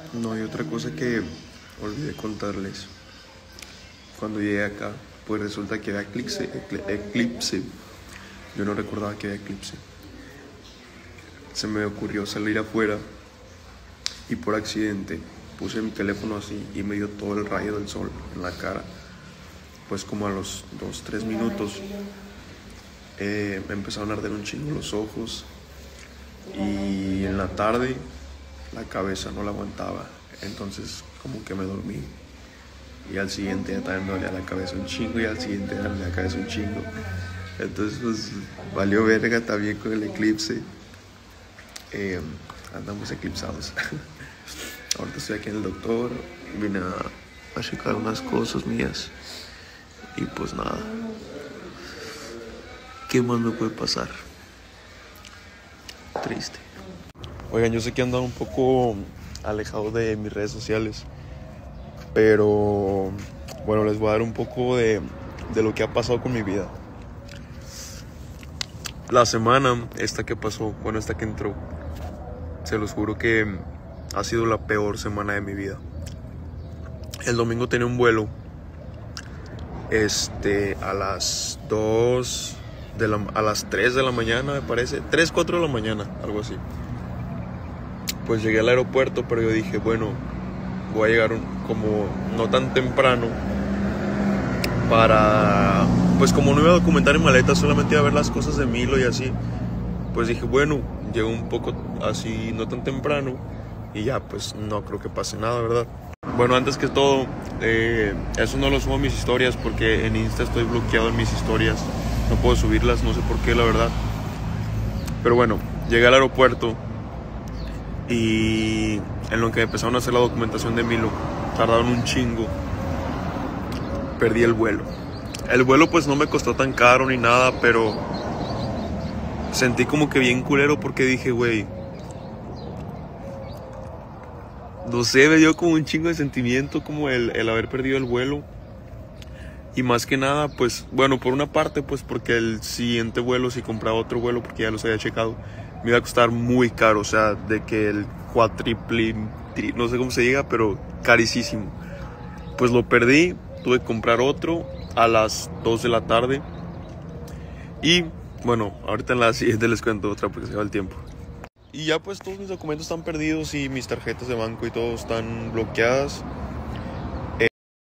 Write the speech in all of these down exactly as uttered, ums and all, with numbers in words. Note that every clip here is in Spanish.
No, hay otra cosa que olvidé contarles. Cuando llegué acá, pues resulta que había eclipse, eclipse. Yo no recordaba que había eclipse. Se me ocurrió salir afuera y por accidente puse mi teléfono así y me dio todo el rayo del sol en la cara. Pues como a los dos, tres minutos eh, me empezaron a arder un chingo los ojos y en la tarde la cabeza no la aguantaba, entonces como que me dormí y al siguiente día también me dolía la cabeza un chingo y al siguiente día me dolía la cabeza un chingo. Entonces pues valió verga también con el eclipse. Eh, andamos eclipsados. Ahorita estoy aquí en el doctor, vine a, a checar unas cosas mías y pues nada, ¿qué más me puede pasar? Triste. Oigan, yo sé que ando un poco alejado de mis redes sociales, pero bueno, les voy a dar un poco de, de lo que ha pasado con mi vida. La semana esta que pasó, bueno, esta que entró, se los juro que ha sido la peor semana de mi vida. El domingo tenía un vuelo este, a las dos de la, a las tres de la mañana, me parece, tres, cuatro de la mañana, algo así. Pues llegué al aeropuerto, pero yo dije, bueno, voy a llegar un, como no tan temprano para, pues como no iba a documentar en maleta, solamente iba a ver las cosas de Milo y así, pues dije, bueno, llego un poco así, no tan temprano y ya, pues no creo que pase nada, ¿verdad? Bueno, antes que todo, eh, eso no lo subo a mis historias porque en Insta estoy bloqueado en mis historias, no puedo subirlas, no sé por qué, la verdad. Pero bueno, llegué al aeropuerto y en lo que empezaron a hacer la documentación de Milo, tardaron un chingo, perdí el vuelo. El vuelo pues no me costó tan caro ni nada, pero sentí como que bien culero porque dije, güey, no sé, me dio como un chingo de sentimiento como el, el haber perdido el vuelo. Y más que nada, pues, bueno, por una parte, pues porque el siguiente vuelo, si compraba otro vuelo, porque ya los había checado, me iba a costar muy caro, o sea, de que el cuatriple, tri, no sé cómo se diga, pero carísimo. Pues lo perdí, tuve que comprar otro a las dos de la tarde. Y, bueno, ahorita en la siguiente les cuento otra porque se va el tiempo. Y ya pues todos mis documentos están perdidos y mis tarjetas de banco y todo están bloqueadas. Eh,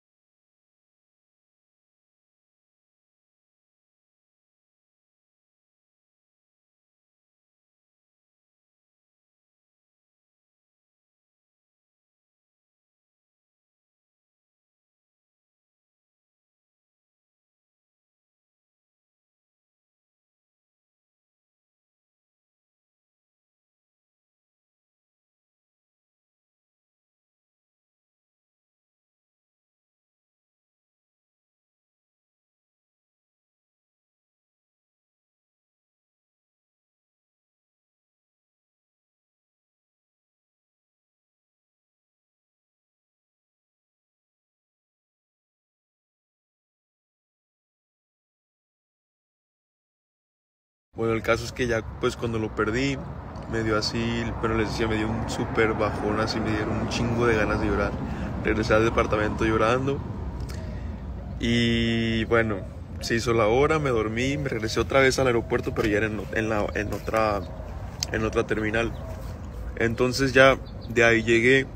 bueno, el caso es que ya pues cuando lo perdí, me dio así, pero les decía, me dio un súper bajón, así me dieron un chingo de ganas de llorar. Regresé al departamento llorando y bueno, se hizo la hora, me dormí, me regresé otra vez al aeropuerto, pero ya era en, en, la, en, otra, en otra terminal. Entonces ya de ahí llegué.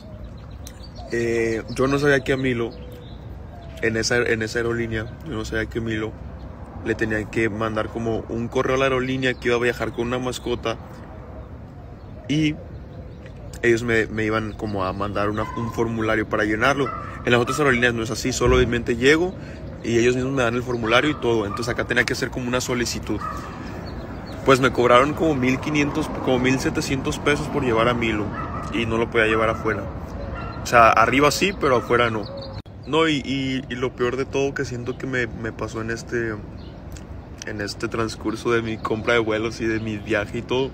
Eh, yo no sabía que a Milo, en esa, en esa aerolínea, yo no sabía que Milo le tenían que mandar como un correo a la aerolínea que iba a viajar con una mascota y ellos me, me iban como a mandar una, un formulario para llenarlo. En las otras aerolíneas no es así, solamente llego y ellos mismos me dan el formulario y todo. Entonces acá tenía que hacer como una solicitud. Pues me cobraron como mil quinientos, como mil setecientos pesos por llevar a Milo y no lo podía llevar afuera. O sea, arriba sí, pero afuera no. No, y, y, y lo peor de todo que siento que me, me pasó en este, en este transcurso de mi compra de vuelos y de mi viaje y todo,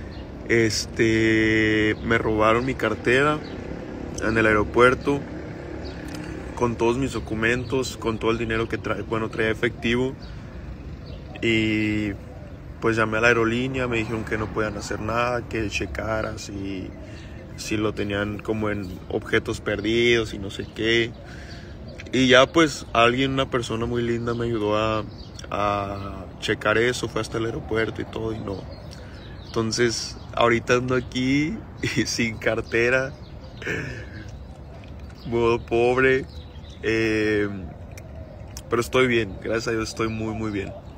este, me robaron mi cartera en el aeropuerto con todos mis documentos, con todo el dinero que trae, bueno, traía efectivo, y pues llamé a la aerolínea, me dijeron que no podían hacer nada, que checara si, si lo tenían como en objetos perdidos y no sé qué. Y ya pues alguien, una persona muy linda me ayudó a, a checar eso, fue hasta el aeropuerto y todo y no. Entonces ahorita ando aquí sin cartera, modo pobre, eh, pero estoy bien, gracias a Dios estoy muy muy bien.